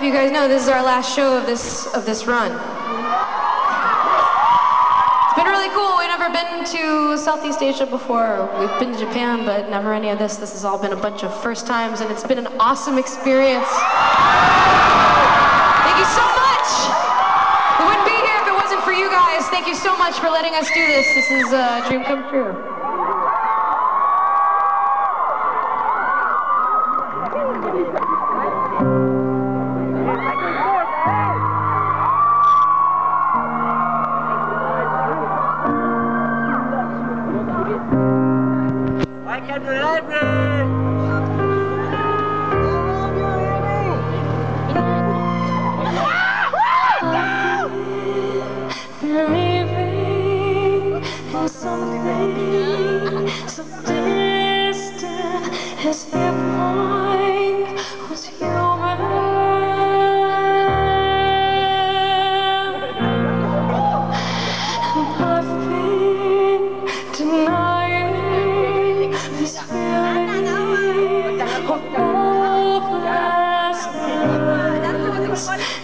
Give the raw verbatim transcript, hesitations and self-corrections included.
if you guys know, this is our last show of this of this run. It's been really cool. We've never been to Southeast Asia before. We've been to Japan, but never any of this. This has all been a bunch of first times, and it's been an awesome experience. Thank you so much. We wouldn't be here if it wasn't for you guys. Thank you so much for letting us do this. This is a dream come true. Like at the library! Believing in something so distant as if mine was human. And I've been denying this feeling of hopelessness.